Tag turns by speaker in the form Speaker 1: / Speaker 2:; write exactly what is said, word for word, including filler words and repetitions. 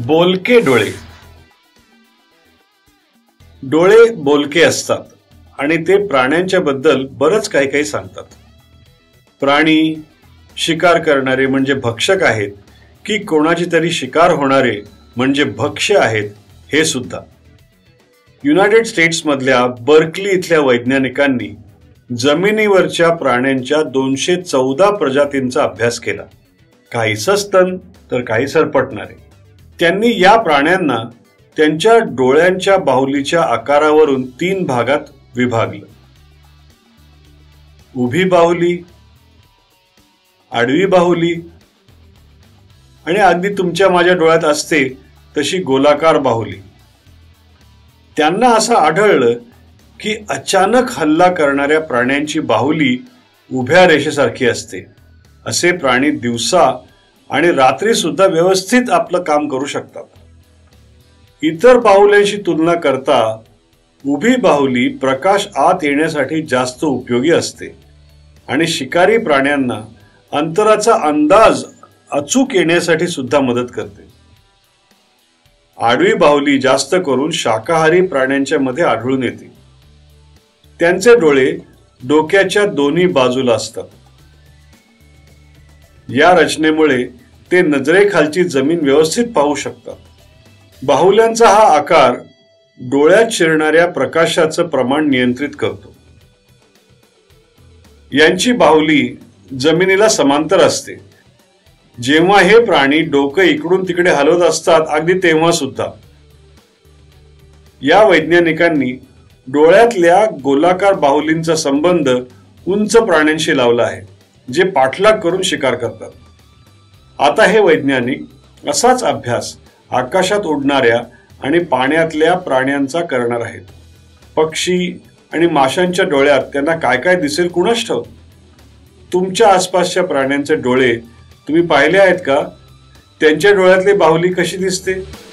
Speaker 1: बोलके डोळे. डोळे बोलके असतात आणि ते प्राण्यांच्या बद्दल बरंच काही काही सांगतात. प्राणी शिकार करणारे म्हणजे भक्षक आहेत की कोणाची तरी शिकार होणारे म्हणजे भक्ष्य आहेत हे सुद्धा. युनायटेड स्टेट्स मधल्या बर्कली इथल्या वैज्ञानिकांनी जमिनीवरच्या प्राण्यांच्या दोनशे चौदा प्रजातींचा अभ्यास केला. काही सस्तन तर काही सरपटणारे. त्यांनी या प्राण्यांना त्यांच्या डोळ्यांच्या बाहुलीच्या आकारावरून तीन भागात विभागलं. उभी बाहुली, आडवी बाहुली आणि अगदी तुमच्या माझ्या डोळ्यात असते तशी गोलाकार बाहुली. त्यांना असं आढळलं की अचानक हल्ला करणाऱ्या प्राण्यांची बाहुली उभ्या रेषेसारखी असते. असे प्राणी दिवसा आणि रात्री सुद्धा व्यवस्थित आपलं काम करू शकतात. इतर बाहुल्यांशी तुलना करता उभी बाहुली प्रकाश आत येण्यासाठी जास्त उपयोगी असते आणि शिकारी प्राण्यांना अंतराचा अंदाज अचूक येण्यासाठी सुद्धा मदत करते. आडवी बाहुली जास्त करून शाकाहारी प्राण्यांच्या मध्ये आढळून येते. त्यांचे डोळे डोक्याच्या दोन्ही बाजूला असतात. या रचनेमुळे ते नजरेखालची जमीन व्यवस्थित पाहू शकतात. बाहुल्यांचा हा आकार डोळ्यात शिरणाऱ्या प्रकाशाचं प्रमाण नियंत्रित करतो. यांची बाहुली जमिनीला समांतर असते. जेव्हा हे प्राणी डोकं इकडून तिकडे हलवत असतात अगदी तेव्हा सुद्धा. या वैज्ञानिकांनी डोळ्यातल्या गोलाकार बाहुलींचा संबंध उंच प्राण्यांशी लावला आहे जे पाठलाग करून शिकार करतात. आता हे वैज्ञानिक असाच अभ्यास आकाशात उडणाऱ्या आणि पाण्यातल्या प्राण्यांचा करणार आहेत. पक्षी आणि माशांच्या डोळ्यात त्यांना काय काय दिसेल कुणास ठाऊक. तुमच्या आसपासच्या प्राण्यांचे डोळे तुम्ही पाहिले आहेत का? त्यांच्या डोळ्यातली बाहुली कशी दिसते?